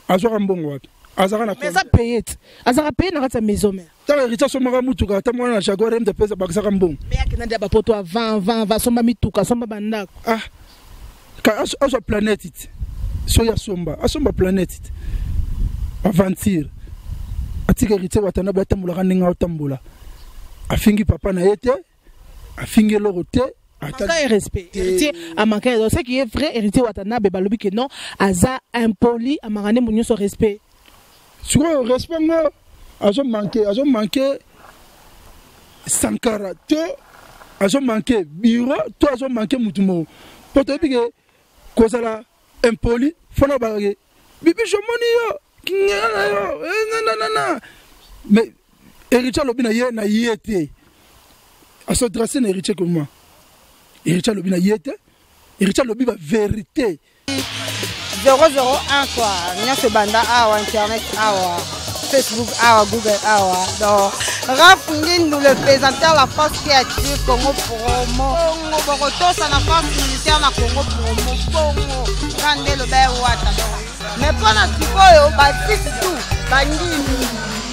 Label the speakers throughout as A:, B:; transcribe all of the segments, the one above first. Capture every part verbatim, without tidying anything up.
A: azwa mbongo wapi azaka na
B: mais ça paye azaka paye na kata maison mère
A: ta héritier somaka mutuka ta mwana na jaguar M de pesa bakisaka mbongo
B: mais akina ndia bapoto a vingt vingt va somba mituka somba bandako
A: ah ka azwa planète so ya somba asomba planète aventure atika héritier watana batambola ninga otambola afingi papa na yete afingi lorote
B: ata respect héritier amanka donc ce qui est vrai héritier watana be balobi que non aza impoli amangane munyo so respect
A: sur le respect ngo azo manqué azo manqué sankara to azo manqué bureau to azo manqué mutumo poto bige kozala impoli fona bagé bibi jomoni yo kinyana yo na na na mais héritier lobina ye na yete aso dressé na héritier comme moi héritier lobina yete héritier lobi ba vérité
C: zéro zéro un quoi nyase banda awa internet awa Facebook awa Google awa donc Raph Ngindu le présentateur la force créative Congo promo Congo Boroto ça la force militaire na Congo promo Congo Kande le ber wata mais pendant sikoyo ba six tout bangini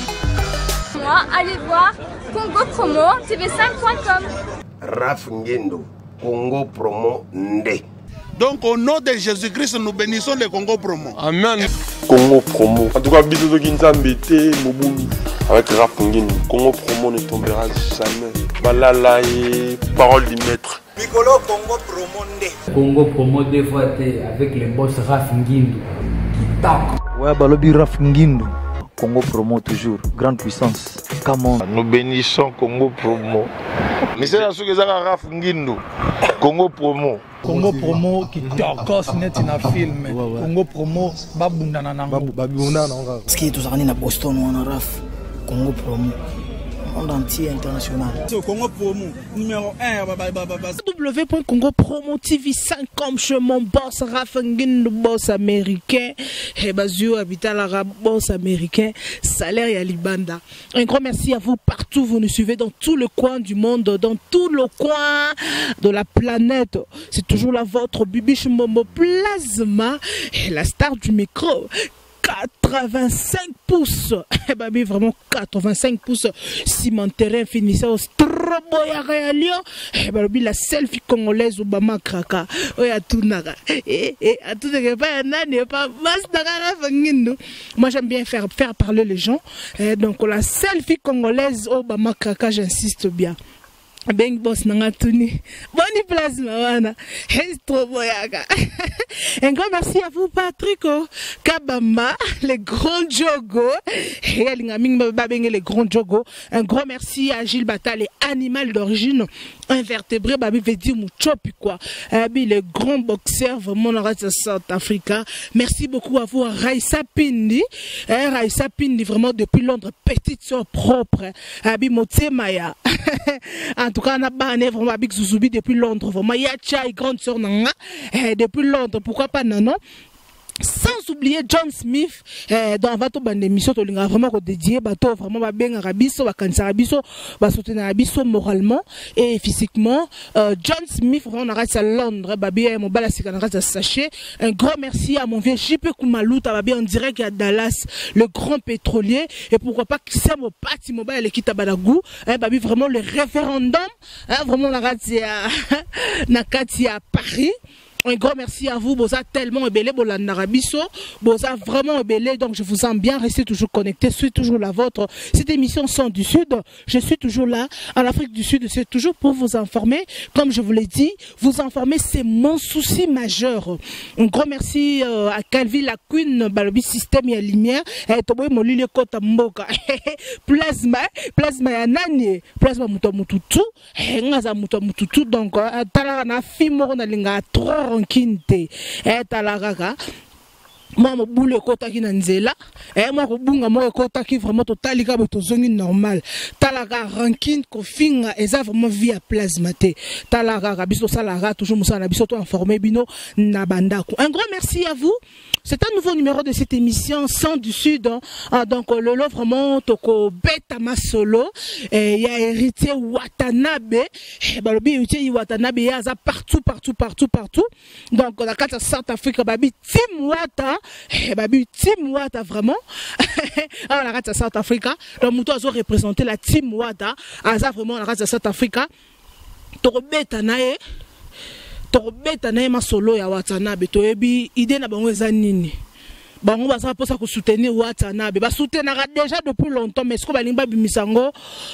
D: moi allez voir Congo Promo T V cinq point com.
E: Raph Ngindu Congo Promo Nde.
F: Donc au nom de Jésus-Christ, nous bénissons le Congo Promo.
G: Amen. Congo Promo. En tout cas, bisous Kinzambete, Mobumu. Avec Raph Ngindu, Congo Promo ne tombera jamais. Malala et parole du maître.
E: Piccolo Congo Promo Nde.
H: Congo Promo deux fois avec le boss Raph Ngindu. Qui tape.
I: Ouais, Balobi Raph Ngindu. Congo Promo toujours. Grande puissance. Come on.
G: Nous bénissons Congo Promo. Mais c'est la chose que ça Raph Ngindu. Congo Promo.
J: Congo Promo qui torcos net in a film. Congo Promo babunda na nango.
I: Babunda na nango.
K: Parce que tout ça na Boston ou en Raf. Congo Promo. Monde entier international.
J: Congo Promo numéro un.
B: w point congo promo T V cinq comme chez mon boss Raph Ngindu boss américain. Et Bazio habitant l'arabe boss américain. Salaire et Libanda. Un grand merci à vous partout. Vous nous suivez dans tout le coin du monde, dans tout le coin de la planète. C'est toujours la vôtre Bibiche Momo Plasma et la star du micro. quatre-vingt-cinq pouces, eh ben vraiment quatre-vingt-cinq pouces. Si mon terrain finissait au Stroboya à Lyon, eh ben la selfie congolaise Obama Kraka. Oh ya tout naga. Eh eh à tout n'est pas un n'est pas moi j'aime bien faire faire parler les gens. Eh, donc la selfie congolaise Obama Kraka, j'insiste bien. Ben boss nangatuni boni plasma wana trop boyaga. Un grand merci à vous Patrick Kabamba les grands jogo et les grands jogo. Un grand merci à Gilles Batal les animal d'origine invertébré babi veut dire muchopi quoi. Les grands boxeurs vraiment dans le South Africa. Merci beaucoup à vous Raissa Pindi. Raissa Pindi vraiment depuis Londres petite soeur propre. Abi Motsemaya. En tout cas, on a banné vraiment avec Zuzubi depuis Londres. Vraiment, Yacha et grande sœur Nanga depuis Londres. Pourquoi pas non? Sans oublier John Smith eh, dans votre bande d'émission, tu l'as vraiment dédié, bateau vraiment bien arabiso, vacances arabiso, va soutenir arabiso moralement et physiquement. Euh, John Smith, vraiment on reste à Londres, babi mon balasik on reste à sachet. Un grand merci à mon vieux J P Koumalouta, babi en direct à Dallas, le grand pétrolier et pourquoi pas qui c'est mon parti mobile et qui t'a badagou, hein, babi vraiment le référendum, hein, vraiment on reste à Nakati à Paris. Un grand merci à vous, Boza tellement ébélé, Bolandarabiso, Boza vraiment ébélé, donc je vous sens bien, restez toujours connectés, je suis toujours la vôtre. Cette émission Son du Sud, je suis toujours là, en Afrique du Sud, c'est toujours pour vous informer, comme je vous l'ai dit, vous informer, c'est mon souci majeur. Un grand merci euh, à Calvi la Queen, Balobi Système et Lumière, et Toboy Molile Kota Mboka, Plasma, Plasma Yanani, Plasma Mutamututu, et Ngaza Mutamututu, donc, Talana Fimo, Nalinga, trois Kinte et talagaga moi mo boule kota ki nanzela et moi ko bunga mo kota ki vraiment total ka beto zongi normal talaga rankin ko finga eza vraiment via plasmate talaga biso salara toujours musana biso to informer bino na bandako. Un grand merci à vous. C'est un nouveau numéro de cette émission Son du Sud. Ah, donc le lot vraiment toko betama solo et il y a héritier Watanabe et balobi héritier Watanabe ya za partout partout partout partout. Donc on a quatre South Africa babi Tim Wata babi Team Wata vraiment on a à South Africa donc muto azo représenter la Team Wata aza vraiment on a à South Africa to beta nae to beta nae masolo ya Watanabe to yebi idée na bango eza nini bango baza posa ko soutenir Watanabe ba soutenir déjà depuis longtemps mais ce ko balinga bimisango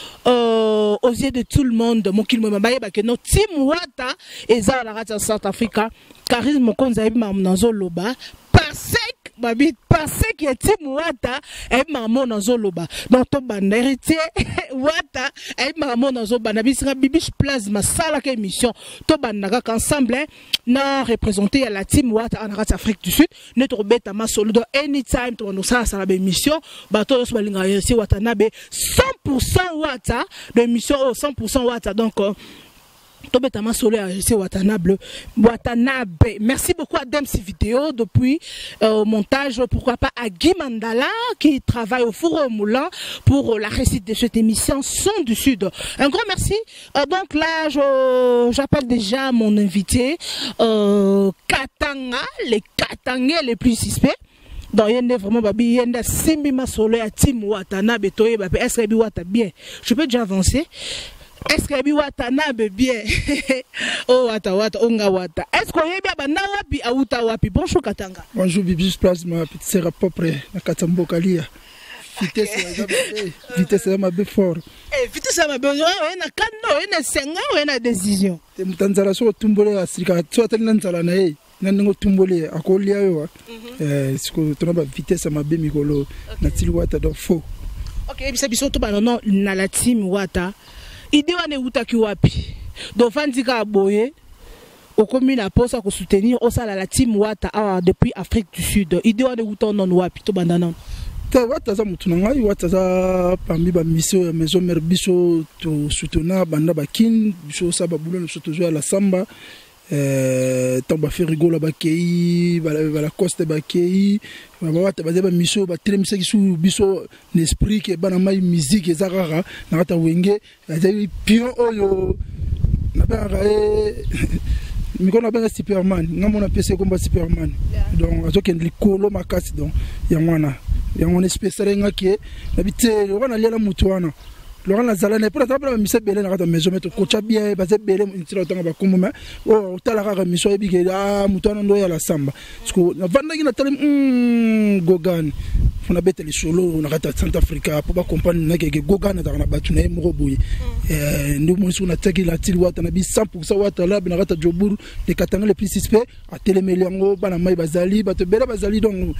B: euh aux yeux de tout le monde mon kilmo mabaye ba que no Team Wata eza na rata South Africa charisme konza yebi mamnazo loba parce babi parce que Team Wata et maman nazo loba donc to banda héritier Wata et maman nazo banda bisira bibish plasma sala que émission to banda ka ensemble na représenter la Team Wata en Afrique du Sud notre beta ma solo do anytime to no sala sala émission ba to so balinga héritier Watanabe cent pour cent Wata de émission au cent pour cent Wata donc Tobetama Solo c'est Watanabe. Watanabe. Merci beaucoup à Dems Vidéo depuis euh, montage. Pourquoi pas à Guy Mandala qui travaille au four au moulin pour euh, la réussite de cette émission Son du Sud. Un grand merci. Euh, donc là, j'appelle déjà mon invité euh, Katanga, les Katangais les plus suspects. Donc il y a vraiment babi, il y a Simbi Masolo à Team Watanabe. Est-ce que Wata bien? Je peux déjà avancer. Est-ce que bi Watanabe bien? Oh wata wata onga wata. Est-ce que yebi abana wapi auta wapi? Bonjour Katanga.
A: Bonjour Bibi Plasma, petit sera propre na Katambo Kalia. Vitesse vitesse ma be fort.
B: Eh vitesse ma be on na kano, on na senga, on na décision.
A: Te mutanzala so tumbole asika, so atali nzala na ye. Nango tumbole akolia yo. Eh siko tona ba vitesse ma be mikolo na tili wata do faux.
B: OK, bisa biso to banono na la Team Wata. Idée wane utaki wapi donc fandika aboye okomi na posa ko soutenir osala la Team Wata awa depuis Afrique du Sud idée wane uta non wapi to bandana
A: te Wata za mutu ngai Wata za parmi ba mission ya maison mère biso to soutenir banda bakin biso sa babulo no soto zo la samba euh tamba fait rigola bakei bala la coste bakei ba Wata ba ba mission ba tremise ki su biso l'esprit que bana mai musique ezarara na kata wenge azayi pion oyo na ba e miko na ba Superman ngamona pese komba Superman donc azoke likolo makasi donc ya mwana ya mwana spécial ngaki na bitelo wana lela mutu wana Laurent Lazala n'est pas la mission belé na maison mais coach bien basé belé intira tanga ba kumuma oh tala ka mission ebike ah mutana ndo ya la samba parce que na vanda ki na tele mm gogan fona bete les solo na kata South Africa pour ba comprendre na ke gogan na batu na mo boye eh ndo mo suna teki la tili Wata na bi cent pour cent Wata la na kata Joburu les Katanga les plus suspects à téléméliango bana mai bazali bato bela bazali donc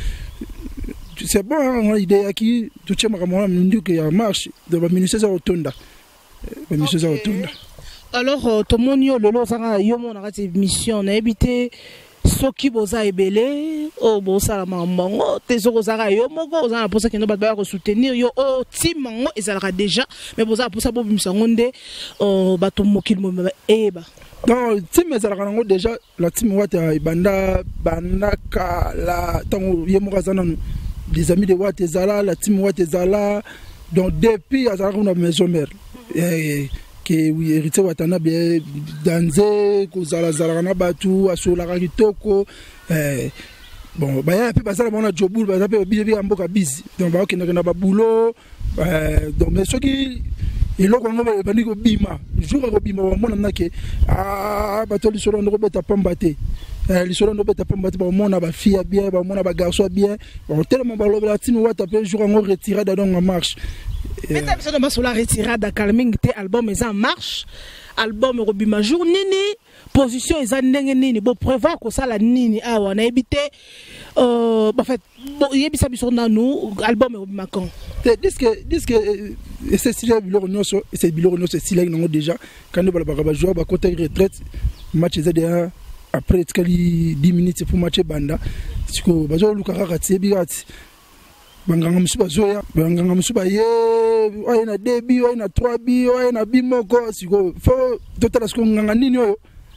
A: c'est bon hein, l'idée qui tout tient vraiment nous que ya marche de la ministère autonda la ministère autonda
B: alors tout le monde yo lelo sanga yo mon na mission na habité soki boza ebele o bosa mamango tezo zara yo moko za pour ça que no ba ko soutenir yo o team mango ezalaka déjà mais boza pour ça bo bisango nde o bato mokil mo eba
A: donc team ezalaka ngo déjà la team Wata ibanda bandaka la tango yemo kazana des amis de Wata ezala la team Wata ezala donc depuis azalaka na maison mère eh que oui héritier Watanabe danze ko zala zala na batu asola ka kitoko eh bon ba ya pe basala bona Jobul ba pe bibi amboka busy donc ba okenda na ba boulot euh donc mais ceux qui et là on va venir au bima jour au bima on mona ke ah bato li solo ndo beta pambate eh li solo ndo beta pambate ba mona ba fille bien ba mona ba garçon bien bon tellement ba lo la Team Wata pe jour on retirer dans en marche
B: mais t'as besoin de ma sur la retirade calming té album est en marche album robima jour nini position eza ndenge nini bo prévoir ko ça la nini awa na ebité euh en fait yebisa biso na nous album robima quand
A: disque disque c'est style biloko nyoso c'est biloko nyoso c'est style nango déjà quand nous ba ba jouer ba côté retraite match eza déjà après dix minutes pour match banda siko bazo lukaka kati bigati banganga musuba zoya banganga musuba ye oye na deux bi oye na trois bi oye na bi moko siko fo totala siko nganga nini oyo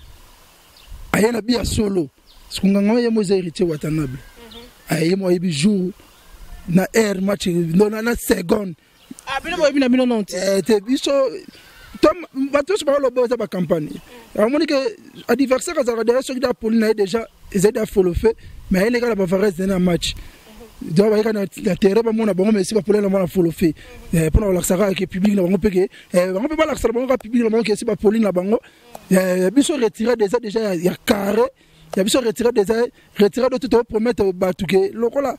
A: aye na bi ya solo siko nganga ye mo héritier Watanabe aye mo yebi jour na air match no na seconde
B: ah bino mo yebi na bino non
A: eh te biso tom batos ba lo boza ba campagne amoni que adversaire azara derrière ceux qui da polina déjà ils aident à follow fait mais les gars la Bavares dans un match donc il y a na terrain ba mona bango mais si ba pour la mona follow fait pour la sara que public na bango peke bango pe ba la sara bango public na bango que si ba Pauline na bango biso retirer déjà déjà il y a carré il y a biso retirer déjà retirer de tout promettre ba tuke lokola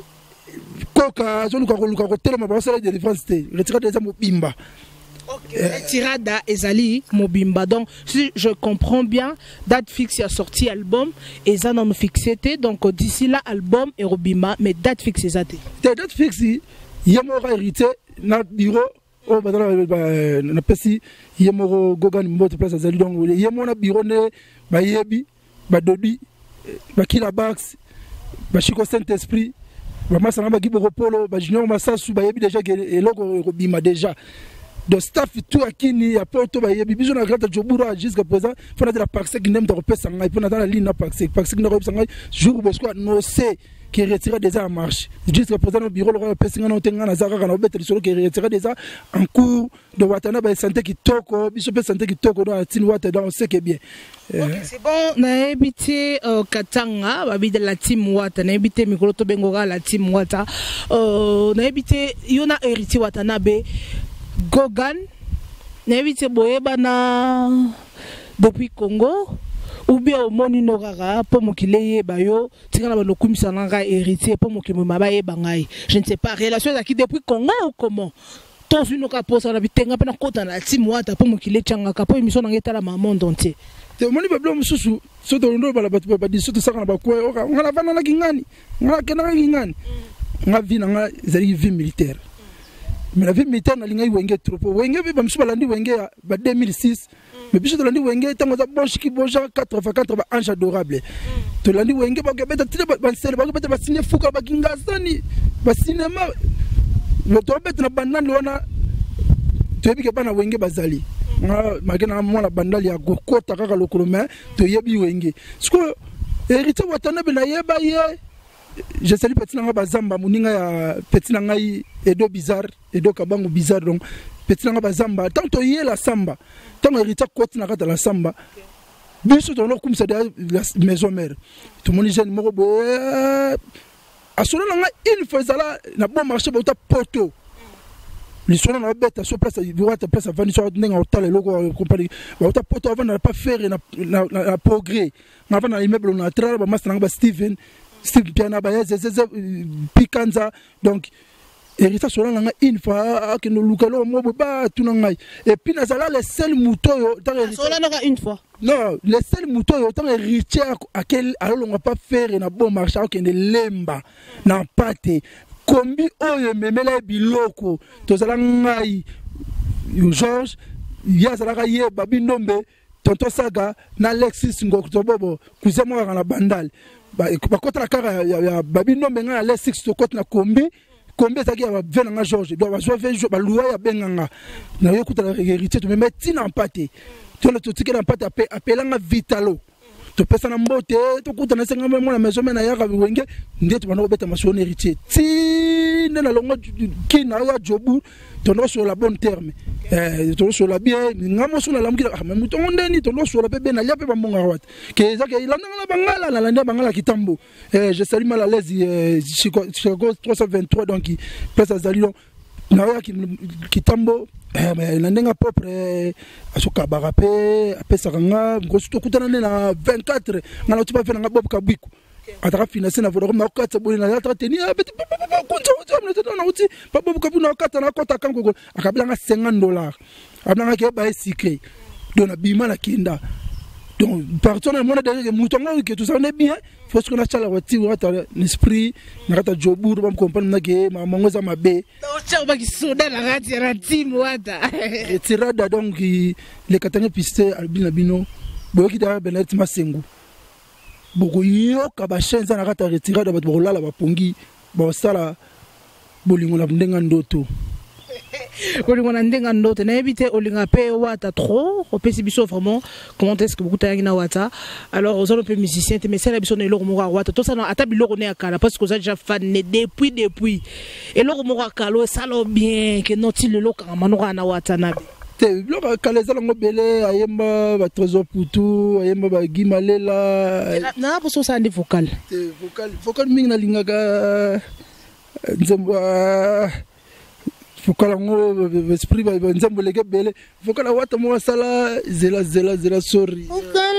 A: koka zo luka luka ko tellement ba sala de défense retirer déjà mo bimba.
B: Okay. Euh, Tirada Ezali Mobimba. Donc, si je comprends bien, date fixe a sorti album et ça non fixé. Donc, d'ici là, album et Robimba, mais date fixe est athée.
A: Date fixe, il y a mon hérité, notre bureau, oh, bah, na pesi, il y a mon Gogan Mbote place Ezali. Donc, il y a mon bureau, bah, Yebi, bah, Dobi, bah, Kilabax, bah, Chico Saint-Esprit, bah, Massanaba Giboro Polo, bah, Junior Massasu, bah, Yebi déjà, et logo Robimba déjà. De staff tout à qui ni a porto ba yebi biso na grata jobura jusqu'à présent faut na la paxe qui n'aime de repesa ngai pour na la ligne na paxe paxe qui ne repesa ngai jour parce que no c'est qui retire déjà en marche jusqu'à présent au bureau le repesa ngai na tenga na zaka na betre solo qui retire déjà en cours de watana ba santé qui toko biso pe santé qui toko dans tin wata dans ce qui est bien.
B: Okay, c'est bon na habité Katanga ba bi de la team wata na habité mikolo to bengora la team wata euh na habité yona héritier watanabe Gogan, n'évitez boyeba na depuis Congo ou bien au moni norara pour mo kileye bayo tingana ba lokumisa nanga héritier pour mo kimuma ba yebangai. Je ne sais pas relation qui depuis Congo ou comment. Tous une ka posa na bitenga pe na kota na team wata pour mo kile changa ka po émission ngeta la monde entier.
A: Te moni ba blo mususu soto ndo ba la batu ba di soto saka na ba ko ngala vana na kingani ngala kenaka kingani ngavi na nga zali vie militaire. Mais la vie militaire na linga wenge trop wenge be bamsu balandi wenge ba deux mille six mais biso to landi wenge tango za bon chiki boja quatre fois quatre ba ange adorable to landi wenge ba ke beta tile ba sele ba beta ba signer fuka ba kingasani ba cinéma le to beta na bandali wana to yebi ke bana wenge bazali nga magena mwana bandali ya gokota kaka lokolo mais to yebi wenge sko héritier watana be na yeba ye. Je salue petit nanga bazamba muninga ya petit nanga edo bizarre edo kabango bizarre donc petit nanga bazamba tant to yé la samba tant héritier côté na kata la samba biso to no comme ça de la maison mère tout mon jeune moko bo asolo nanga une fois ça na bon marché ba ta poto l'histoire na bête sur place il doit ta place avant sur nanga hôtel logo compagnie ba ta poto avant na pas faire na na progrès na avant na immeuble na tra ba master nanga Steven Steve Piana Baye Zezeze Pikanza donc héritier sur la une fois que nous lukalo mo ba tunangai et puis nazala le seul mouton yo tant
B: héritier une fois
A: non le seul mouton yo tant héritier à quel alors on va pas faire na bon marché que ne lemba na pate kombi oyo memela biloko tozala ngai George yazala ye babinombe tonto saga na Alexis Ngoko bobo kuzemo na bandal ba kota la kara ya babino menga les six to kota na kombi kombi zaki ya vena nga George do ba zo ve ba luwa ya benganga na yokuta la héritier to me tina mpate to le to tikela mpate ape apelanga vitalo to pesa na mbote to kuta na senga mwana maison mena ya ka wenge ndeto bana obeta masoni héritier ti na longo ki na ya jobu to no sur la bonne terme eh to sur la bien ngamo sur la lamki ah mais muto ndeni to no sur la bebe na lia pe ba monga wat ke zaki ilanda na bangala na landa bangala kitambo eh je salue mal à l'aise Chico trois cent vingt-trois donc place azali donc na ya kitambo eh mais na ndenga propre asuka barape apesa kanga ngosu to kutana na vingt-quatre ngala tu pas faire nga bob kabwiku ataka financer na vodo na okatsa boli na ataka tenir abeti kunza kunza na tena na uti pa bob kabu na okatsa na kota kango akabila nga cinquante dollars abanga ke ba secret donc na bima na kinda donc partout na mona derrière moutonga que tout ça on est bien faut ce qu'on a chala wati wata l'esprit na kata jobu ba comprendre na ke ma mongoza mabe
B: donc cha ba ki soda na rati rati mwata
A: et tirada donc les katanga piste albina bino boki da benet masengu boko yoka ba shenza na kata retirada ba bolala ba pongi ba sala bolingo na ndenga ndoto
B: bolingo na ndenga ndoto na ebite olinga pe wata trop opesi biso vraiment comment est-ce que beaucoup tayangi na wata alors aux autres musiciens te mesela biso na eloko moko wata to ça na ata biloko ne akala parce que ça déjà fan depuis depuis eloko moko akalo sala bien que noti le loka manora na wata na
A: te biloko kaleza lango bele ayemba ba trésor putu ayemba ba gimalela
B: na poso sa ndi vocal
A: te vocal vocal mingi na lingaka nzembo vocal ngo esprit ba nzembo leke bele vocal wata mo sala zela zela zela sorry vocal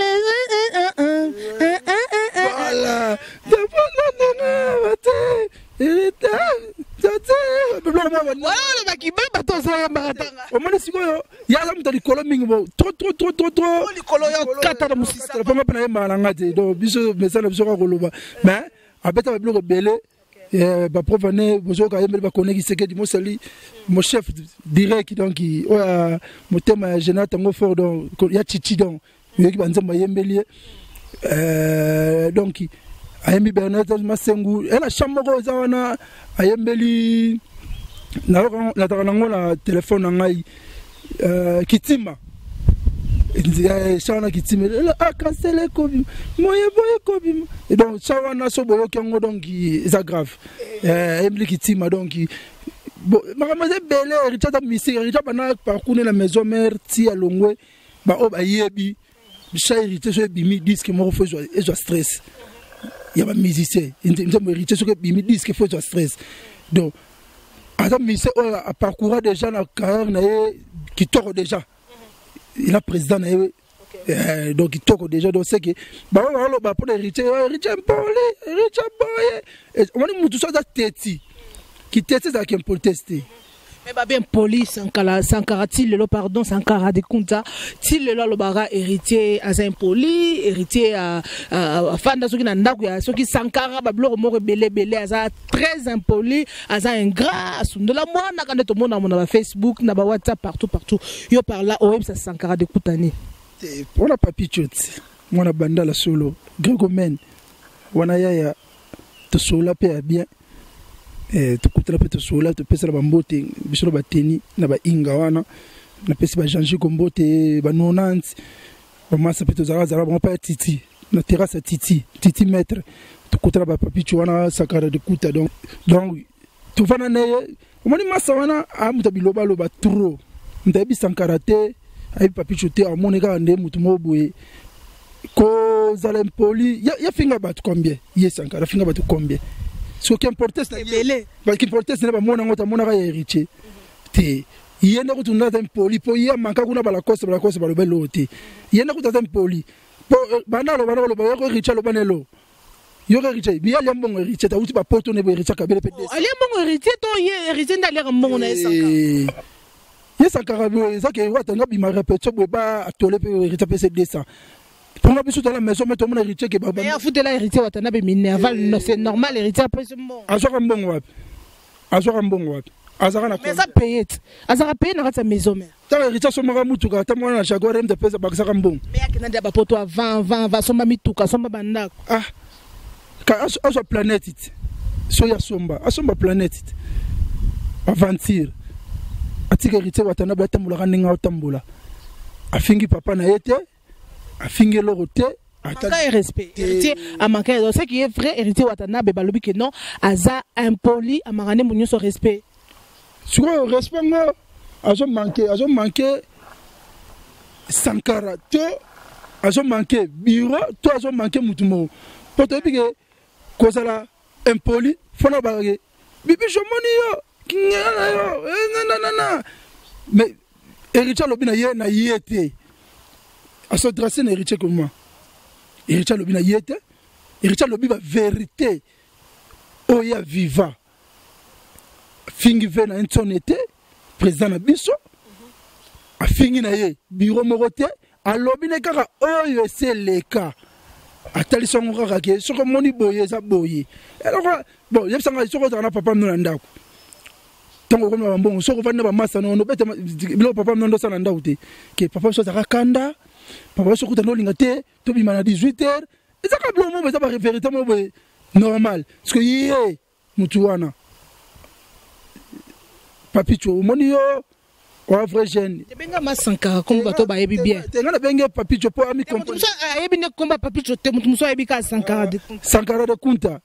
A: voilà de voilà nana wate Irita, tata, voilà baki ba batoza ya maratanga. O mona sikoyo, ya la mutali kolo mingi bo, trop trop trop trop trop. Li kolo yo kata na musisa. Pa ma pana ma langa te, do biso mesana biso ka koloba. Mais abeta ba bloko bele, eh ba provane bozo ka yembe ba koneki sekedi mo sali, mon chef direct donc o ya motema Jonathan ngo fort donc ya chichi donc. Yoki ba nzamba yembeli. Euh donc ayembi Bernard Masengu ela chamoko zawana ayembeli na na takanango na telefone ngai euh kitima ndia shana kitima ela akansele kobi moye boye kobi et donc shawana so boyo kengo donc c'est grave euh ayembeli kitima donc bon makamaze bele richata misi richata na parcours la maison mère ti alongwe ba o ayebi chairité so bimi disque mo fo so e so stress. Il y a des musiciens, ils ont hérité sur les disques qui font du stress. Donc, à musicien a parcouru déjà la carrière qui tourne déjà. Il a président, donc il tourne déjà. Donc, c'est que, bah, on va pour hériter, hériter un peu, hériter un peu. On va dire tout ça, c'est téti. Qui téti, c'est qui peut tester.
B: Mais bah bien police Sankara Sankara til le pardon Sankara de Kunta til le lo bara héritier à un poli héritier à à fanda soki na ndako ya soki Sankara ba bloko mo rebelle belé à très impoli à un gras de la mwana quand tout le monde na Facebook na ba WhatsApp partout partout yo par là au ça Sankara de Kutani
A: pour la papichot mwana banda la solo Gregomen wana yaya to sola pe bien eh tukutela pe to sola to pesa ba mbote bisolo ba teni na ba inga wana na pesa ba janji ko mbote ba nonante ba masa pe to zara zara ba pa titi na terrasse titi titi maître tukutela ba papicho wana Sankara de Kuta donc donc to fana ne omoni masa wana amuta biloba loba trop ndabi Sankara te ay papicho te amone ka nde mutu moboye ko zalem poli ya ya finga bat combien yes Sankara finga bat combien ce qui importe c'est belé parce qu'il importe c'est pas mon ngota mon ka héritier te yenda ko tunda tem poli po ya manka kuna bala kosa bala kosa balo belo te yenda ko tem poli po banalo banalo ba ko héritier lo banelo yo héritier bi ya mbongo héritier ta uti ba poto ne bo héritier ka bele pe des
B: ali mbongo héritier to ye héritier ndale ka mbongo na Sankara
A: ye Sankara bo ça que wata ngabi ma répéter bo ba atole pe héritier pe c'est deux cents. Pour la maison, mais tout le monde héritier qui est
B: mais à foutre là héritier Watanabe minerval c'est normal héritier après ce bon
A: azora mbongo wapi azora mbongo wapi azara na
B: mais ça paye azara paye na sa maison mais
A: ta héritier so mara mutuka ta mwana na jaguar m de pesa bakisa mbongo
B: mais akina ndia ba poto à vingt vingt va somba mituka somba bandako
A: ah ka aso planète so ya somba asomba planète aventure atika héritier Watanabe atambula kaninga otambula afingi papa na yete afinge lorote
B: ata respect héritier a manqué donc ce qui est vrai héritier Watanabe balobi que non aza impoli a marane munyo so respect
A: sur respect ngo azo manqué azo manqué Sankara to azo manqué bureau to azo manqué mutumo poto bige kozala impoli fona bagé bibi jomoni yo kingana yo na na na mais héritier lobina ye na yete à se dresser un héritier comme moi. Héritier lobi na yete, héritier lobi ba vérité. Oya viva. Fingi ve na insonete, président na biso. A fingi na ye, bureau morote, a lobi ne kaka oyo c'est le cas. Atali songo kaka ke, soko moni boye za boye. Alors bon, yeb sanga soko za na papa no ndako. Tango comme na mbongo, soko vanda ba masa no no bete bilo papa no ndo sana ndako te. Ke papa so za kanda. Papa so kutano lingate to bi mana dix-huit heures et ça ka blomo mais ça pas véritablement normal parce que yé mutu wana papicho moni yo o vrai jeune
B: te benga ma Sankara comme bato ba yebi bien
A: te ngana benga papicho po ami
B: comprendre ça yebi ne komba papicho te mutu muso yebi ka Sankara de Kunta
A: Sankara de Kunta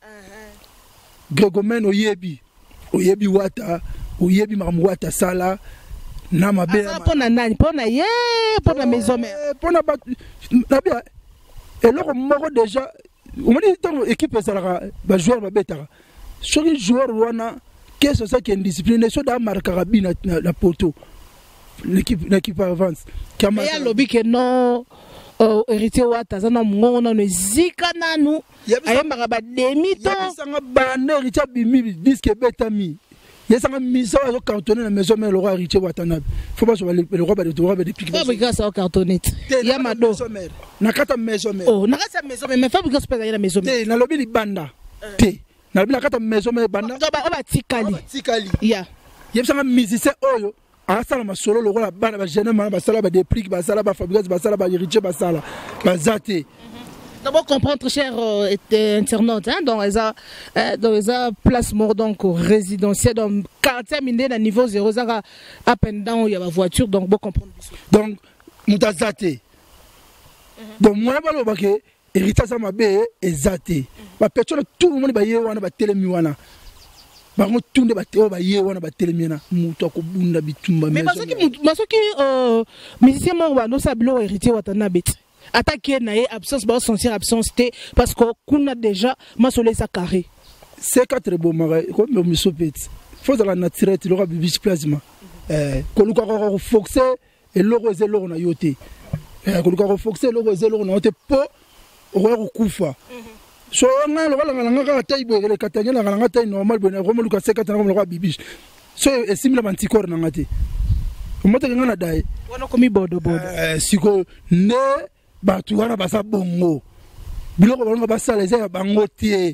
A: Gregomen o yebi o yebi wata o yebi mamu wata sala na mabe
B: pona nani pona ye pona maison mère
A: pona ba na bien eloko moko déjà on m'a dit tant équipe ezalaka ba joueur babetaka soki joueur wana qu'est-ce ça qui est indiscipliné so da marquera bien na poto l'équipe l'équipe avance
B: kama ya lobby que non héritier wata zana mongo na zika nanu ayembaka ba demi to
A: sanga bana héritier bimi disque betami yesanga misa zo cartonner na maison mais le roi héritier wata na faut pas sur le roi de roi de pique
B: fabrica ça cartonner ya mado
A: na kata maison mais
B: oh na kata maison mais fabrica pas na maison mais
A: na lobby libanda te na lobby na kata maison mais banda
B: ba tikali
A: tikali
B: ya
A: yesanga musicien oyo asala masolo lokola bana ba jeune mana basala ba déplique basala ba fabrique basala ba héritier basala bazate.
B: D'abord comprendre cher euh, internaute hein donc ils a euh, donc ils a placement donc résidentiel donc quartier miné na niveau zéro zara à peine dans il y a ma voiture donc bon comprendre
A: donc mutazate donc moi ba lo ba ke héritier ça mabe ezate ba personne tout le monde ba yewana ba telemi wana bango tunde bateo ba ye wana batelemina mutu akobunda bitumba
B: mais masoki masoki euh musicien mo wa no sabilo héritier watana beti attaquer na absence ba sentir absence parce que kuna déjà masole sa carré
A: c'est quatre beau mara comme misopeti faut dans la naturelle le roi bibi plasma euh koluka ko foxé et logo zelo na yote euh koluka ko foxé logo zelo na yote po o kufa so nga lo la nga ka tay bo le katanya la nga tay normal bo na romo luka sekata na ko bibi so esimila mantikor na ngati umata nga na dai
B: wana ko mi bodo bodo
A: eh siko ne batu wana basa bongo biloko bongo basa les ya bango tie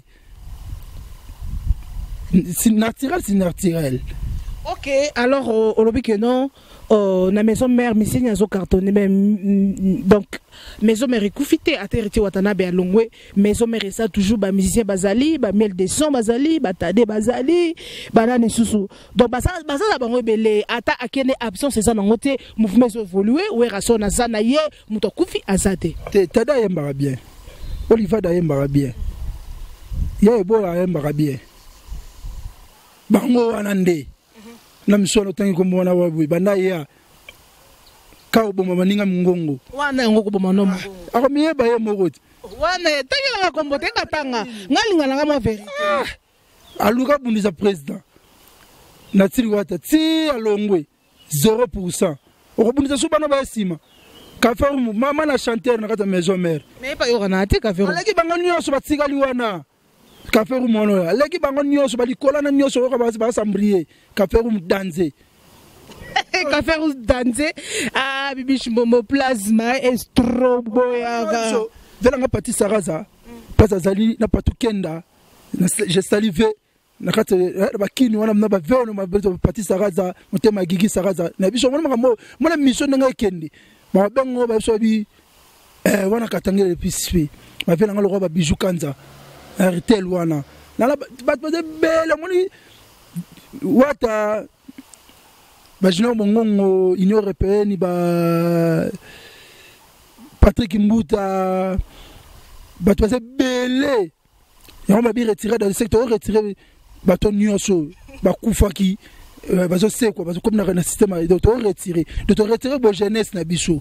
A: c'est naturel c'est naturel.
B: OK alors au lobby que non euh na maison mère missine zo cartonné mais donc maison mère koufité à héritier watana be alongwe maison mère ça toujours ba musicien bazali ba miel de son bazali ba tade bazali banane susu donc basa basa bango belé ata akene absence ça nangote mouvement évoluer ou rason na zana ye muto koufi azate
A: te tada yemba bien Oliva da yemba bien ya ebola yemba bien bango anande na msono tangi kombona wabu banda ya ka oboma maninga mungongo
B: wana ngoko boma no mungongo
A: ako miyeba ye mogoti
B: wana tangi la kombote katanga ngalinga nga mo vérité
A: aluka bundisa président na tiri wata ti alongwe zéro pour cent okobundisa subana ba sima ka faire mama na chanteur na kata maison mère
B: mais pas yo kana te ka faire
A: alaki bangani yo so batikali wana café room mono leki bango nyoso bali kolana nyoso ko ba ba sambrier café room danser
B: café room danser ah bibi chimbomo plasma estrobo ya
A: vela nga pati saraza pasa zali na patu kenda je salivé na kata ba kini wana na ba veno ma pati saraza motema gigi saraza na biso mona mo mona mission nga kendi ba bengo ba so bi eh wana katangele pispi ba vela nga lo ba bijou kanza Aritel wana nala bat bat belle moni wata ba jino mongongo Union européenne ba Patrick Mbuta bat bat belle ya on va bien retirer dans le secteur retirer baton nyonso ba kufaki ba zo se quoi ba comme na système de to retirer de to retirer bo jeunesse na biso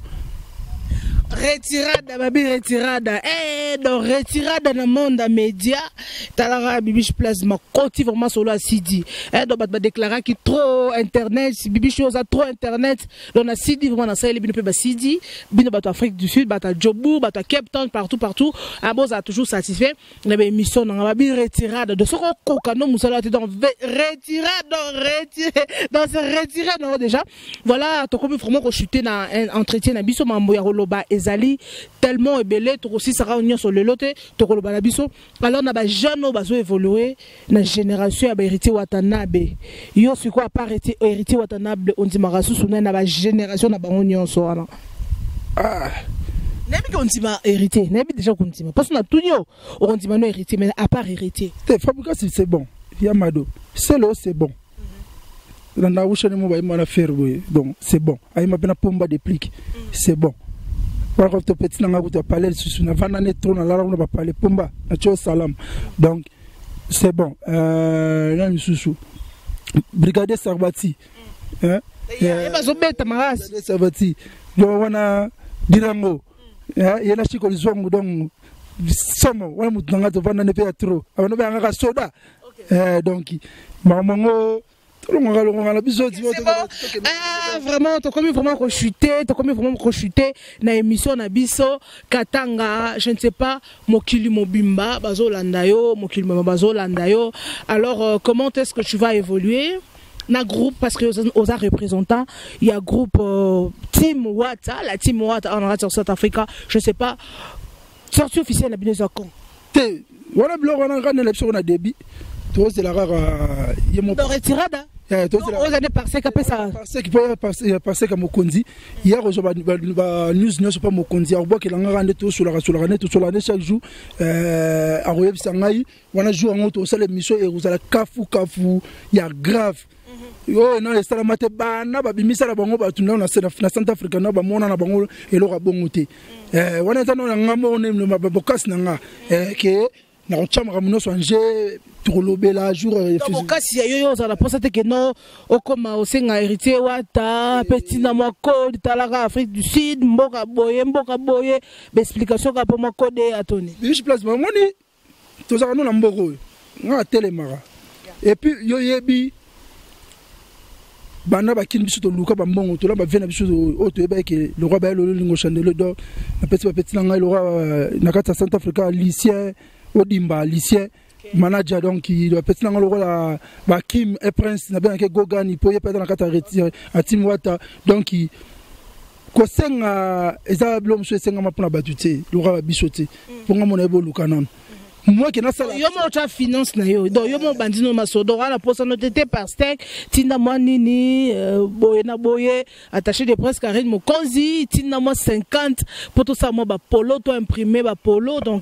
B: retirada babi retirada eh donc retirada dans le monde média talara bibiche plasma côté vraiment solo à Sidi eh donc ba déclarer qui trop internet bibiche chose trop internet donc na Sidi vraiment na ça les bino pe ba Sidi bino ba Afrique du Sud ba ta Djobourg ba ta Cape Town partout partout ah bon ça toujours satisfait les émissions na babi retirada de ce qu'on kokano musala donc retirada retirer dans se retirer non déjà voilà to comme vraiment ko chuter na entretien na biso mambo ya roloba ezali tellement ebelé to aussi sera union sur le loté to koloba na biso alors na ba jeune bazo évoluer na génération ya ba héritier watanabe yo c'est quoi pas héritier watanabe on dit marasusu na ba génération na ba union so wana ah nebi ko ntima héritier nebi déjà ko ntima parce que na tunyo on dit no héritier mais à part héritier
A: te fabrica c'est bon yamado c'est le c'est bon na na ushane mo ba imana faire donc c'est bon ay ma bena pomba déplique c'est bon. Par contre, petit n'a pas parlé sur na vana netro na la on va parler pomba na tio salam donc c'est bon euh là nous sous brigadier Sarbati hein
B: bazobeta marasi
A: sabati donc wana dirango yena chiko lizwangu donc somo wana mutu nanga tovanda ne pe ya trop abana ba ngaka soda eh donc mamango
B: Ah, vraiment, tu as commis vraiment rechuté, tu as commis vraiment rechuté na émission na biso Katanga, je ne sais pas, Mokili Mobimba, Bazo Landayo, Mokili Mobimba, Bazo Landayo. Alors, euh, comment est-ce que tu vas évoluer? Na groupe, parce que aux représentants, il y a groupe euh, Team Wata, la Team Wata en sur South Africa, je ne sais pas, sortie officielle à Binezakon.
A: Voilà, on a gagné l'élection, on a débit. Toi, c'est la rare. Il y a mon.
B: Retirada. Aux années passées, qu'après ça.
A: Passé qui peut passer, passer comme Mokondi. Hier, je vais news ne pas Mokondi. On voit que l'on a rendu tout sur la sur la tout sur l'année chaque jour. Euh, à Royal Sangai, on a joué en autre au salle émission et vous allez kafu kafu. Il y a grave. Yo non les salamate bana ba bimisa la bango ba tuna na na Centre Africa na ba mona na bango eloko bongote. Eh wana tano na ngamo ne ma bokas na nga eh ke na ochama muno swanje turlobela jour
B: kasi yo yo za la posa te que non o koma o senga héritier wata petit na moko talaka Afrique du Sud mboka boye mboka boye ba explication ka po moko de atoni
A: biche place ba moni to za na mboko nga telemara et puis yo yebi bana ba kin biso to luka ba mbongo to la ba vena biso o to eba ke le roi ba lo lingo chandelo do na petit petit na nga le roi na kata Centre Africa lycée Odimba lycée manager donc il doit peut-être dans le rôle ba Kim et Prince na bien que Gogan il peut y perdre na kata retire à Team Wata donc ko senga eza blom so senga mapona batute le roi bisoté pour nga mona ebo lukanon moi qui na sala
B: yo mo ta finance na yo donc yo mo bandino masodo ala posa noté par steak tinda moi nini boye na boye attaché de presse Karine Mokonzi tinda moi cinquante pour tout ça moi ba polo to imprimé ba polo donc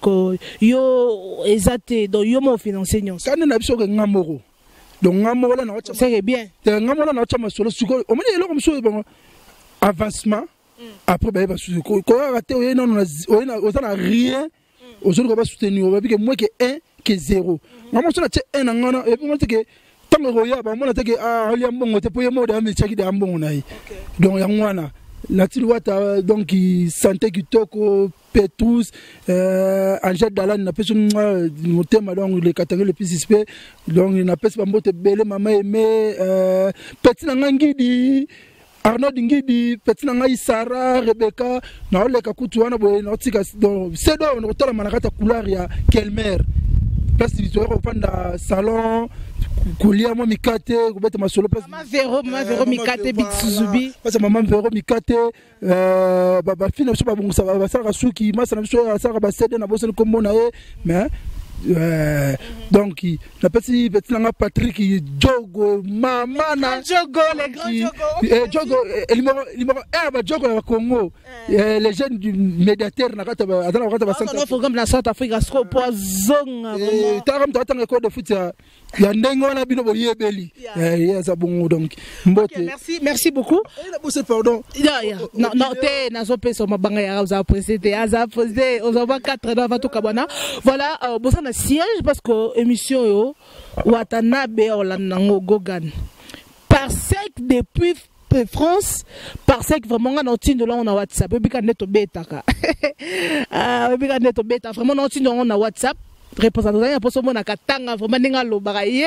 B: yo ezate donc yo mo financer nyon
A: kana na biso ke ngamoro donc ngamoro la na wacha
B: c'est bien
A: ngamoro na wacha masolo suko o moni eloko mso bon avancement après ba ba suko ko raté o non o na rien aujourd'hui on va soutenir on va dire que moins que un que zéro maman ça c'est un ngana et puis moi c'est que tant que roya ba moi c'est que ah ali ambongo te poye mo da mi chaki da ambongo nai donc ya ngwana la tilwata donc santé kitoko Petrus euh Angel Dalan na peso motema donc les catégories les plus suspects donc na peso ba mbote belé mama aimé euh petit na ngidi Arnaud Ngidi, petit nanga Sarah, Rebecca, na ole kakutu wana boye na tika donc c'est donc on retourne manakata couleur ya Kelmer. Place du tour panda salon kulia mo mikate kubeta masolo place
B: Maman Véro, Maman Véro mikate bitsuzubi.
A: Parce Maman Véro mikate euh baba fina so ba bongo sa ba sala suki, masa na so sala ba cede na boso kombo na ye mais Euh, donc la petite petite nanga Patrick Jogo mama na
B: Jogo les grands Jogo
A: eh Jogo il m'a il m'a eh ba Jogo au Congo les jeunes du médiateur na kata ba atana kata ba
B: centre non programme la South Africa sco poison
A: vraiment taram tatanga ko de foot ya ndengo na bino bo yebeli eh yesa bon donc mbote
B: merci merci beaucoup
A: pardon
B: ya ya non non te nazo peso mabanga ya za précédé aza posé aux avoir quatre dans vatu kabana voilà bosana siège parce que émission yo Watanabe Olanango Gogan par sec depuis France par sec vraiment on tient de là on a WhatsApp et puis quand neto bêta ah et puis quand neto bêta vraiment on tient on a WhatsApp représentant ya poso mona katanga vraiment ninga lo baraye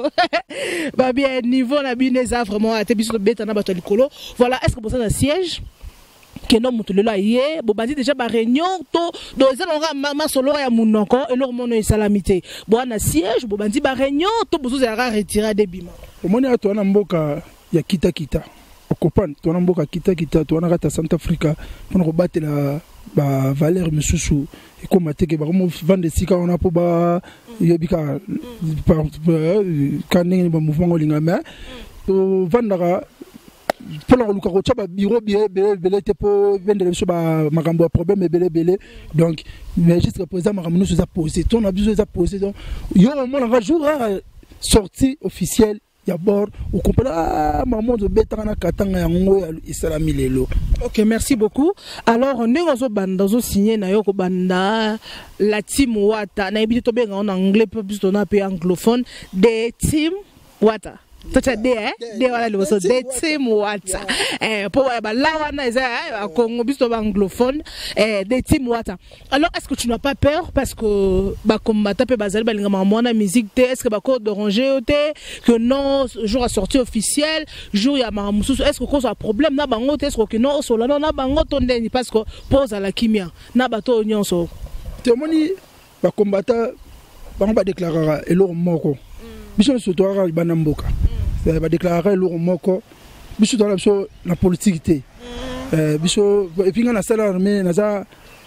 B: ba bien niveau na bineza vraiment a te biso bêta na bato likolo voilà est-ce que bosana siège que non mutulelo aye bo bandi déjà ba réunion to do ezalonga mama solo ya munoko et leur mono salamité bo na siège bo bandi ba réunion to bozo ya retirer des bima
A: o moni ato na mboka ya kita kita o comprendre to na mboka kita kita to na kata Centre Africa pour ko batela ba valeur mususu et comme ateke ba mo vendre sika on a po ba yebika par quand ni ba mouvement olinga mais to vandara pour le cas où bureau bien belé te pour vendre sur makambo problème belé belé donc mais jusqu'à présent makambo nous a posé on a besoin de poser donc yo on va jour sortie officielle ya bord au complet ah maman de betana katanga yango ya islami lelo.
B: OK, merci beaucoup. Alors on est ozo banda ozo signé na yo ko banda la team Wata na ebito benga en anglais plus on a peu anglophone des team Wata. Tota de eh de wala le so de team wata eh pour ba lawana eza Congo biso ba anglophone eh de team wata. Alors est-ce que tu n'as pas peur parce que ba combattre pe bazali ba linga mona musique te est-ce que ba code d'oranger te que non jour à sortie officielle jour ya mamusu est-ce que cause un problème na bango te est-ce que non so la na bango tondeni parce que pose à la kimia na bato nyonso
A: temoni ba combattre bango ba déclarer eloko moko biso so toara bana mboka ba déclarer eloko moko biso toara biso la politique te euh biso et puis na sala armée na za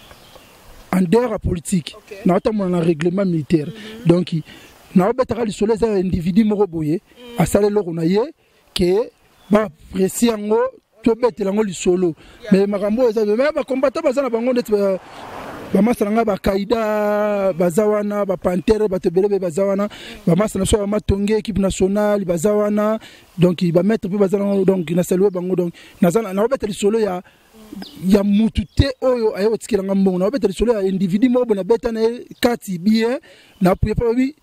A: en dehors politique na tamona na règlement militaire donc na betara li solo za individu moko boye a sala eloko na ye que ba précis ngo to betela ngo li solo mais makambo eza mais ba combattre bazana bango net bamasanga ba Kaida bazawana ba Panthère batebelebe bazawana bamasana so matonge équipe nationale bazawana donc ba mettre pe bazana donc na saluer bango donc nazana na beteli solo ya ya mutute oyo ayo tikela ngambongo na beteli solo ya individu mo na beta na kati bien na pouye pa bi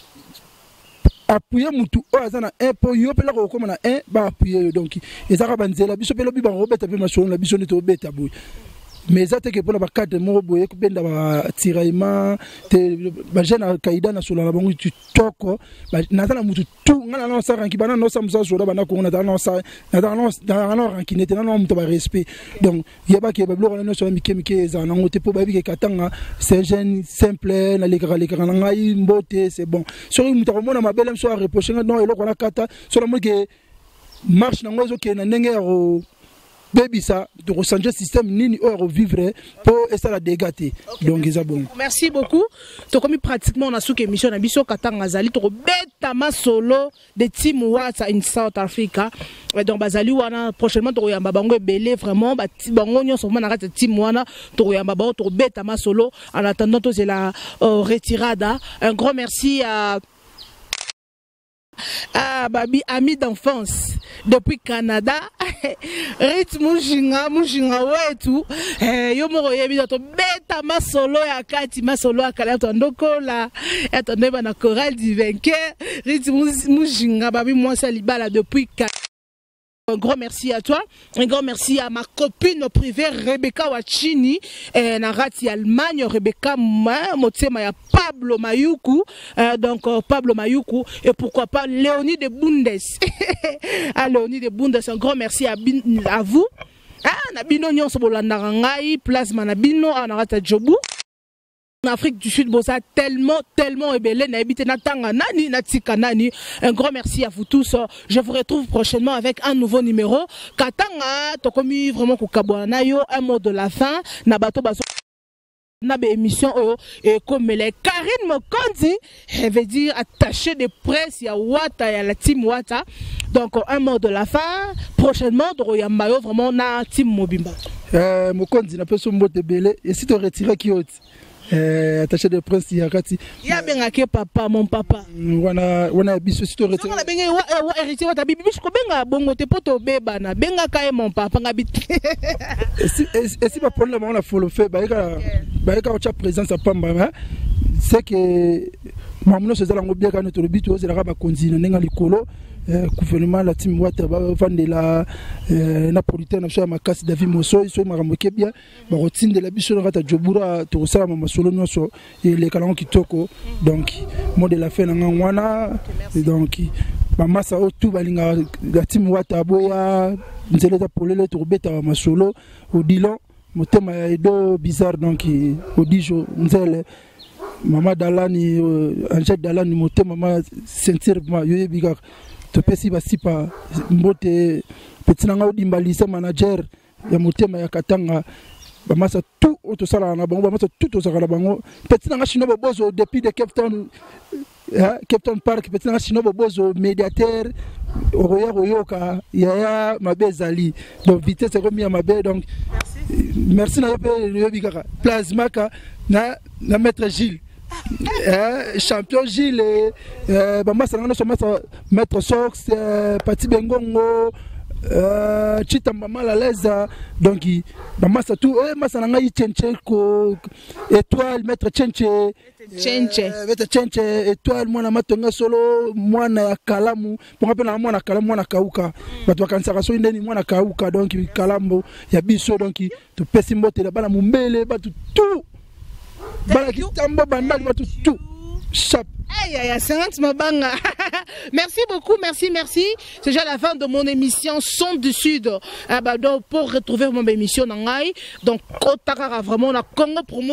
A: appuyer mutu o azana un po yo pela ko koma na un ba appuyer donc ezaka banzela biso pelo bi bango beta pe masolo na biso ne to beta boy mais ça c'est que pour la cadre mo boye ko benda ba tiraillement te ba jeune Kaida na solo na bango tu toko ba nazana mutu tout ngana na sa ranki bana no sa musa solo bana ko na na sa na na na na ranki nete na no mutu ba respect donc yeba ke ba blo no so mike mike za na ngote po ba bi ke katanga c'est jeune simple na lekara lekara na ngai mbote c'est bon so mutu ko mona mabele so a reprocher non eloko na kata so la mo ke marche na ngozo ke na ndenge ro baby ça de ressentir système nini au vivre pour essayer la dégater donc ils bon
B: merci beaucoup to comme pratiquement on a sous émission na biso katanga zali to beta ma solo de team Wata in South Africa donc bazali wana prochainement to yamba bango belé vraiment ba bango nyo so na kata team wana to yamba bango to beta ma solo en attendant to c'est la euh, retirada un grand merci à Ah, babi, ami d'enfance depuis Canada. Rit Mujinga, Mujinga, ouais, tout. Eh, yo moro yebi to beta ma solo ya kati ma solo ya kala to ndoko la. Attendez bana chorale du vainqueur. Rit Mujinga, babi moi ça libala depuis Canada. Un grand merci à toi, un grand merci à ma copine privée Rebecca Wachini, et Narati Allemagne, Rebecca Motsema, ya Pablo Mayuku, euh, donc euh, Pablo Mayuku, et pourquoi pas Léonie de Bundes. À Léonie de Bundes, un grand merci à, à vous. Ah, Nabino Nyon Sobolandarangai, Plasma Nabino, Anarata Jobu. En Afrique du Sud, bossa tellement, tellement ébélé, n'habite Natanga Nani, Natika Nani. Un grand merci à vous tous. Je vous retrouve prochainement avec un nouveau numéro. Katanga, Tokomi vraiment Kukabwana yo, un mot de la fin. Nabato Baso. Nabe émission et comme les Karine Mokondi, elle veut dire attaché de presse, il y a Wata, il y a la team Wata. Donc un mot de la fin. Prochainement, il y a Mayo vraiment na team Mobimba.
A: Euh, Mokondi n'a pas son mot de belé. Et si tu retires qui autre? Euh, attaché de presse yakati
B: ya benga ke papa mon papa
A: wana wana biso sito rete
B: wana benga wa héritier wa tabibi biso ko benga bongo te poto beba na benga kae mon papa ngabit
A: si si pas problème on a follow fait ba ka ba ka cha présence à pamba c'est que mamuno se zala ngobia ka notre but ozela ka ba konzina nenga likolo gouvernement la team Wata ba vandela na politique na so makasi David Mosso so maramoke bien ba rotinde la biso rata jobura to sala mama solo noso et les kalon kitoko donc mot de la fin na ngwana donc ba massa o tout balinga la team Wata boya nzele ta polele to beta ma solo au dilon motema ya edo bizarre donc au dijo nzele mama dalani Angel dalani motema ma sentir ma yoye biga to pesi basi pa mbote petinanga odimbalisa manager ya motema ya katanga bamasa tout auto sala na bango bamasa tout auto sala bango petinanga shinobo bozo depuis de Cape Town hein Cape Town Park petinanga shinobo bozo médiateur oya oyoka ya mabezali donc vitesse comme ya mabe donc merci na yope bikaka plasmaka na na maître Gilles Euh, champion Gilles, euh, bah, moi, ça, maître Sox, euh, Pati Bengongo, Euh, Chitamba mal à l'aise, donc Massa tout, eh, Massa Nangaï Tchenche, étoile, maître Tchenche,
B: Tchenche,
A: maître Tchenche, étoile, moi na matonga solo, moi na Kalamu, pour rappeler moi na Kalamu, moi na Kauka, Bato Kansaraso, indeni moi na Kauka, donc Kalambo, Yabiso, donc tu pessimbo, te la bala mumbele, batu tout, bala kitambo, bandak, batu tout, chap.
B: Aïe, aïe, aïe, cinquante mabanga. Merci beaucoup, merci, merci. C'est déjà la fin de mon émission Son du Sud. Ah bah, donc, pour retrouver mon émission Nangai, donc, Kotakara vraiment, la Congo promo.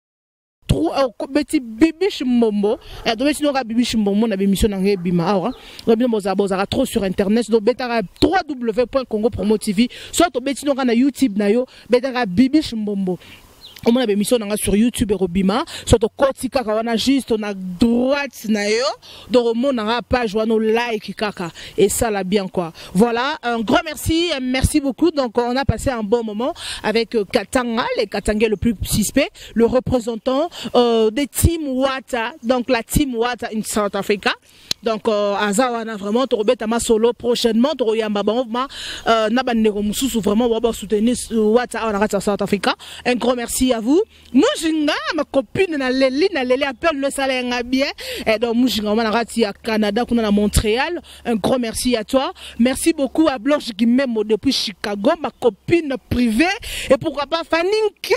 B: Petit bibiche mombo, et donc si nous avons bibiche mombo, on a émission Nangai Bima, aura, on a bien bozabozara trop sur internet, donc betara w w w point congo promo t v, soit au beti nous na YouTube na yo, betara bibiche mombo. On a une émission sur YouTube et Robima. Soit au côté kaka, on a juste on a droite na yo. Donc on a page ou on like kaka. Et ça là bien quoi. Voilà, un grand merci, merci beaucoup. Donc on a passé un bon moment avec Katanga, les Katanga le plus suspect, le représentant euh, des Team Wata, donc la Team Wata in South Africa. Donc Azawana vraiment Torobet ma solo prochainement Toroyamba Bamba euh Nabanero Mususu vraiment on va soutenir Wata en South Africa. Un grand merci à vous. Mujinga ma copine na Leli na Leli appelle le salaire bien et donc Mujinga on a rati à Canada qu'on a à Montréal. Un grand merci à toi. Merci beaucoup à Blanche Guimemo depuis Chicago, ma copine privée et pourquoi pas Faninke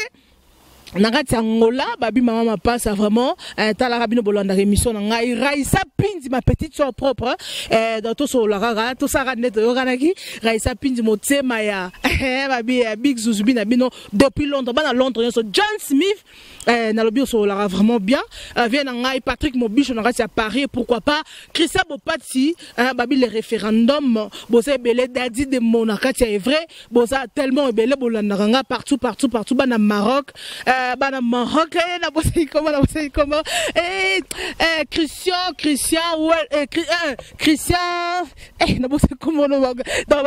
B: Nagati Angola, babi maman passe vraiment un tal rabino bolanda émission ngai Raisa Pindi ma petite soeur propre euh dans tout sur la rara tout ça net yoganaki Raisa Pindi motema ya babi big zuzubi na bino depuis Londres bana Londres so John Smith euh na lobby sur la vraiment bien vient ngai Patrick Mobicho nagati à Paris pourquoi pas Christian Bopati babi les référendums boza belé dadi de monakati est vrai boza tellement belé bolanda partout partout partout bana Maroc bana Maroc na bossé comment na bossé comment eh Christian Christian ouais Christian eh na bossé comment no donc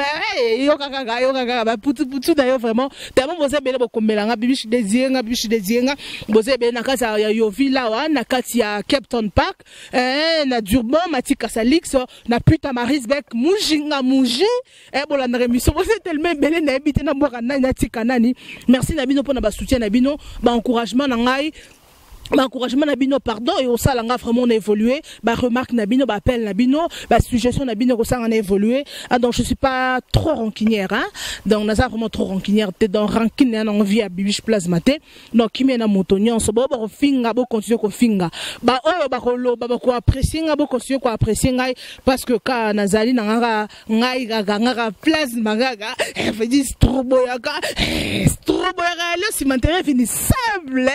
B: eh yo kaka yo kaka ba putu putu d'ailleurs vraiment tellement bossé bele bokombela nga bibishi désir nga bibishi désir nga bossé bele na kasa ya yo villa wa na kati ya Captain Park eh na Durban Matika Salix na puta Marisbeck mujinga muji eh bola na remission bossé tellement bele na habité na boka na tika nani merci na bino pour na ba soutien na bino ba encouragement na ngai ba encouragement na bino pardon et au salanga vraiment on a évolué ba remarque na bino ba appel na bino ba suggestion na bino ko ça on a évolué ah, donc je suis pas trop rancunière hein donc na ça vraiment trop rancunière t'es dans rancune en envie à bibiche plasmaté donc qui mena motonyon so bo ba finga bo continuer ko finga ba oyo ba kolo ba ko apprécier nga bo continuer ko apprécier ngai parce que ka nazali na nga ngai ga nga plasma ga fait dit stroboyaka stroboyaka le cimenterie fini sable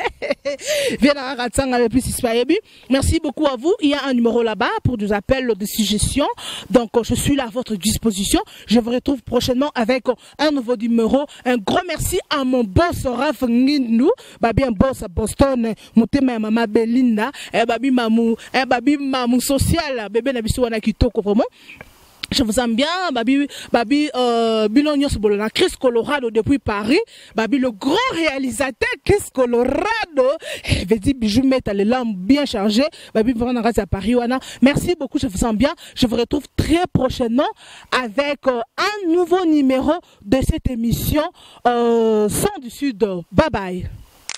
B: merci beaucoup à vous. Il y a un numéro là-bas pour des appels de suggestions. Donc, je suis là à votre disposition. Je vous retrouve prochainement avec un nouveau numéro. Un grand merci à mon boss Raph Ngindou, babi un boss à Boston, mutema mama Belinda, et babi mamou, et babi mamou social, bébé nabiso wana kitoko vraiment. Je vous aime bien, Babi, Babi, euh, Bilonios Bolona, Chris Colorado depuis Paris, Babi, le grand réalisateur Chris Colorado, veut dire bijou mettre les lampes bien chargées, Babi, vraiment, à Paris, wana. Merci beaucoup, je vous sens bien. Je vous retrouve très prochainement avec euh, un nouveau numéro de cette émission, euh, Son du Sud. Bye bye.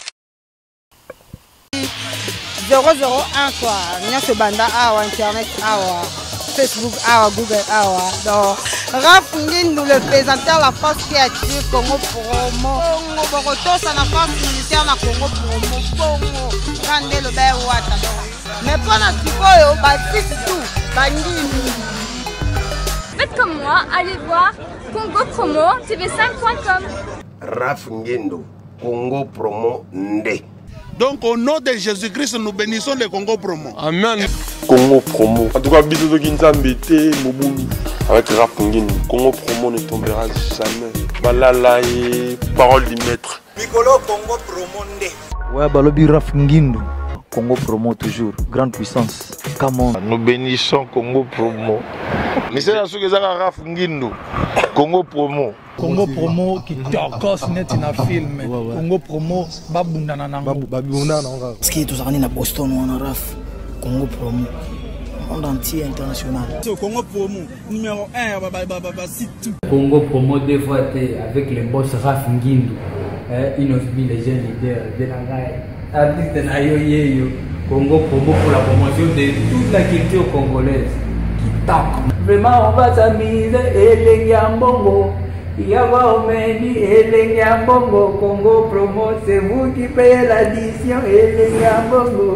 C: zéro zéro un quoi, Nyase Banda, awa, Internet, awa. Facebook, awa, Google, awa. Donc, Raph Ngindou, le présentateur la force créative Congo Promo. Congo Boroto, ça la force militaire na Congo Promo. Congo, Randé le Bel Wata. Mais pour la Sikoyo, Baptiste tout, Bangini.
D: Faites comme moi, allez voir Congo Promo, T V cinq point com.
E: Raph Ngindou, Congo Promo Ndé.
F: Donc au nom de Jésus-Christ, nous bénissons le Congo Promo.
G: Amen. Congo Promo. En tout cas, bisous de Kinzambete, Mobulu. Avec Raph Ngindou, Congo Promo ne tombera jamais. Balala et parole du maître.
E: Piccolo Congo Promo Ndé.
I: Ouais, Balobi Raph Ngindou. Congo Promo toujours, grande puissance. Come on.
L: Nous bénissons Congo Promo. Mais c'est la chose que ça Raph Ngindou. Congo Promo.
J: Congo Promo qui tokos net na film. Congo Promo babundana nango.
K: Parce que tous à Boston on a Raph. Congo Promo. monde entier international.
A: Congo Promo, numéro un, site.
H: Congo Promo deux fois avec le boss Raf Ngindu, une of les jeunes leaders de la Gaïa. Artiste Nayo Yeyo, Congo Promo pour la promotion de toute la culture congolaise. Qui tape. Vraiment, on va s'amuser et les Yambongo. Yawa Omeni et les Yambongo. Congo Promo, c'est vous qui payez l'addition et les Yambongo.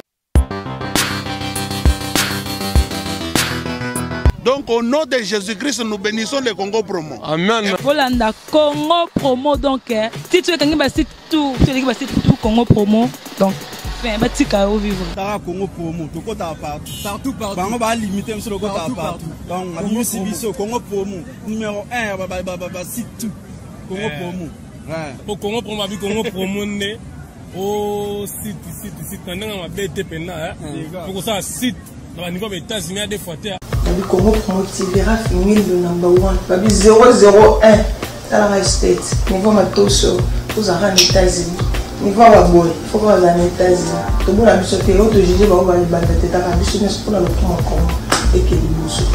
F: Donc au nom de Jésus-Christ, nous bénissons le Congo Promo.
B: Amen. Volanda Congo Promo donc si tu es quelqu'un qui site tout, tu es quelqu'un qui site tout Congo Promo donc fin batika au vivre.
A: Tara Congo Promo, to kota partout, partout partout. Bango ba limiter sur le kota partout. Donc on Sibiso Congo Promo numéro un ba ba ba site tout Congo Promo. Ouais.
M: Au Congo Promo avec Congo Promo né au site site site ndanga ma B T P na hein. Pour ça site dans le niveau des États-Unis des fois
N: Babi Congo Promo T V Raf Ngindu number one. Babi zéro zéro un. Talanga State. Niveau matoso. Vous avez en États-Unis. Niveau waboy. Il faut que vous ayez en États-Unis. Tout le monde a mis sur le terrain. Tout le monde a mis sur le terrain. Tout le monde a mis sur le terrain. Et que